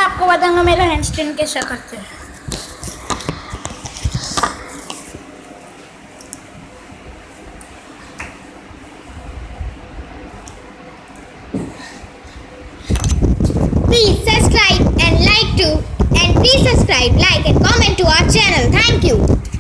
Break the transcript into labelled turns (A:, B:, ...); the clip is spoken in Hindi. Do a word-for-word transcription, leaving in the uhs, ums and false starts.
A: आपको बताऊंगा मेरा हैंडस्टैंड कैसा करते हैं।
B: Please subscribe and like to and please subscribe, like and comment to our channel. Thank you.